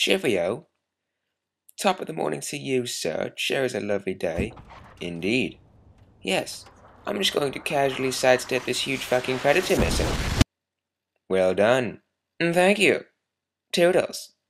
Cheerio. Top of the morning to you, sir. Sure is a lovely day. Indeed. Yes, I'm just going to casually sidestep this huge fucking predator missile. Well done. Thank you. Toodles.